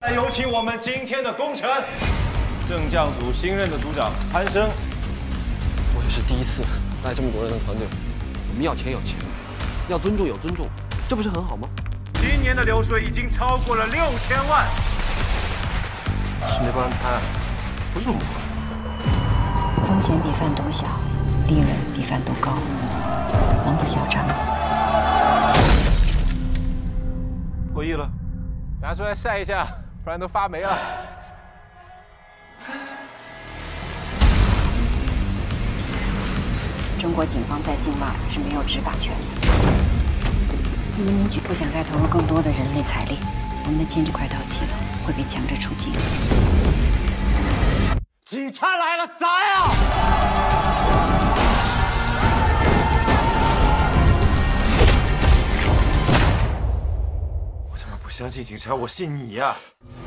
有请我们今天的功臣，正将组新任的组长潘生。 我也是第一次带这么多人的团队，我们要钱有钱，要尊重有尊重，这不是很好吗？ 今年的流水已经超过了6000万。 是那帮人拍，不是我们拍。 风险比贩毒小，利润比贩毒高，能不嚣张吗？ 破亿了， 拿出来晒一下，不然都发霉了。 中国警方在境外是没有执法权的。移民局不想再投入更多的人力财力，我们的签证快到期了，会被强制出境。 警察来了，砸呀！我他妈不相信警察，我信你呀！